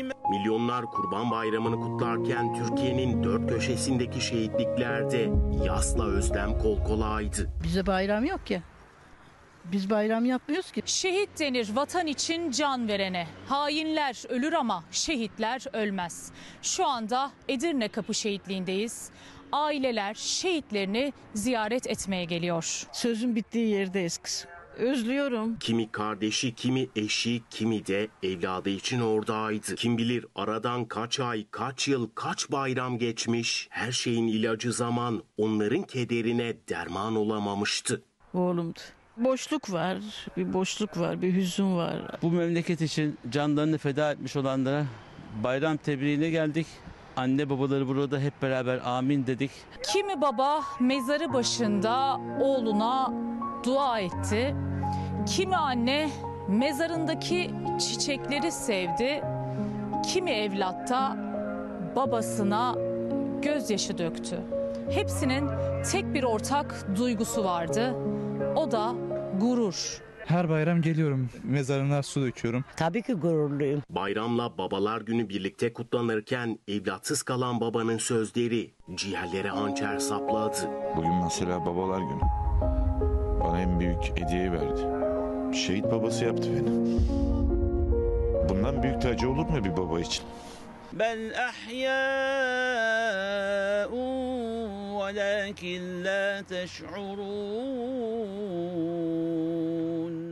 Milyonlar Kurban Bayramı'nı kutlarken Türkiye'nin dört köşesindeki şehitliklerde yasla özlem kol kolaydı. Bize bayram yok ki. Biz bayram yapmıyoruz ki. Şehit denir vatan için can verene. Hainler ölür ama şehitler ölmez. Şu anda Edirne Kapı Şehitliği'ndeyiz. Aileler şehitlerini ziyaret etmeye geliyor. Sözün bittiği yerdeyiz kızım. Özlüyorum. Kimi kardeşi, kimi eşi, kimi de evladı için oradaydı. Kim bilir aradan kaç ay, kaç yıl, kaç bayram geçmiş. Her şeyin ilacı zaman onların kederine derman olamamıştı. Oğlumdu. Boşluk var, bir hüzün var. Bu memleket için canlarını feda etmiş olanlara bayram tebriğine geldik. Anne babaları burada hep beraber amin dedik. Kimi baba mezarı başında oğluna dua etti. Kimi anne mezarındaki çiçekleri sevdi. Kimi evlat da babasına gözyaşı döktü. Hepsinin tek bir ortak duygusu vardı. O da gurur. Her bayram geliyorum, mezarına su döküyorum. Tabii ki gururluyum. Bayramla Babalar Günü birlikte kutlanırken evlatsız kalan babanın sözleri ciğerlere hançer sapladı. Bugün mesela Babalar Günü. Bana en büyük hediyeyi verdi. Şehit babası yaptı beni. Bundan büyük acı olur mu bir baba için? Bel ahya'un velakin la teş'urun.